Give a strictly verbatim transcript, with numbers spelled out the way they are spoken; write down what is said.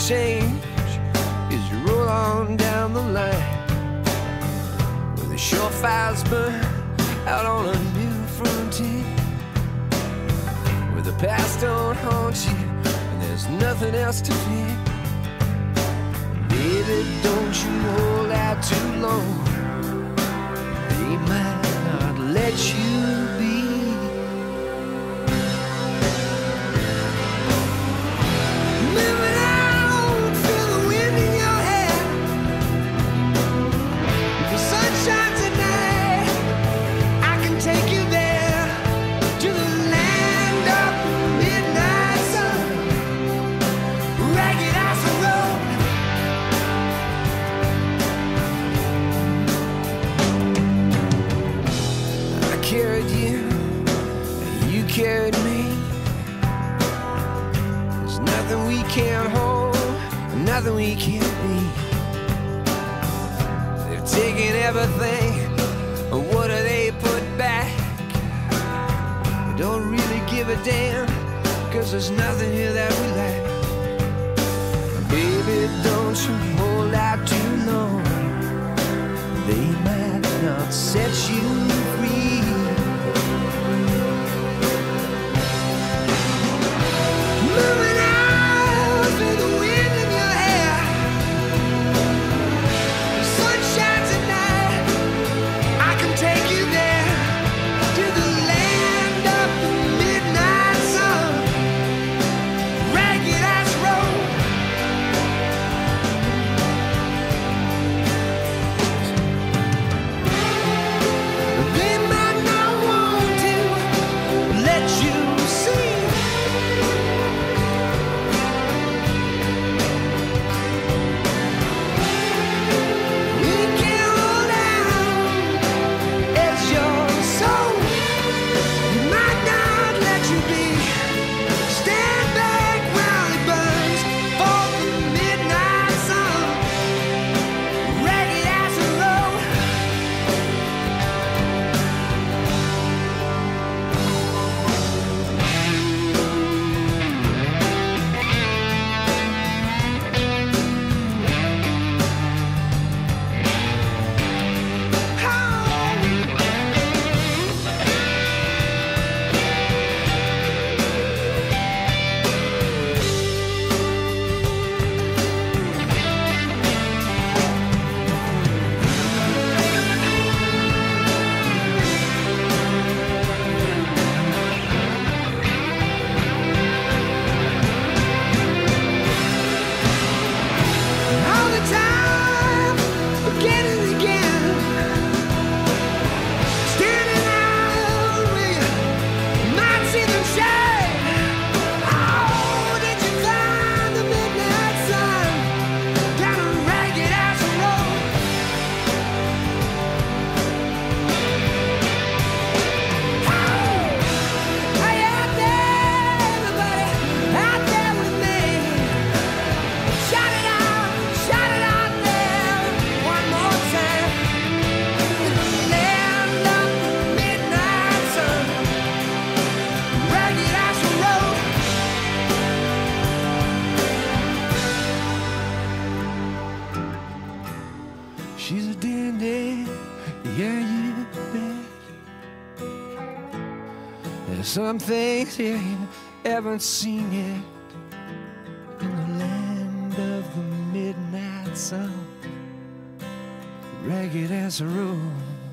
change as you roll on down the line, where the shore fires burn out on a new frontier, where the past don't haunt you and there's nothing else to fear. Baby, don't you hold out too long. They might not let you be. Moving on, feel the wind in your hair. The sunshine tonight, I can take you there to the land of midnight sun, ragged as a road. I carried you, and you carried me. There's nothing we can't hold, nothing we can't be. They've taken everything, and what do they put back? We don't really give a damn, cause there's nothing here that we lack. Baby, don't you hold out too long. They might not set you free. Moving out, feel the wind in your hair. The sunshine tonight, I can take you there to the land of the midnight sun, ragged as road. They might not want to let you see. We can hold out as your soul. They might not let you be. Stand back while it burns for the midnight sun, ragged as a road. All the time, again and again, standing out where you might see them shine. Oh, did you find the midnight sun down a ragged ass road? Oh, are you out there, everybody, out there with me? Shout it out, shout it out there, one more time. In the land of the midnight sun, ragged as a road. She's a dandy, yeah, you bet. There's some things here you haven't seen yet. In the land of the midnight sun, ragged as a road.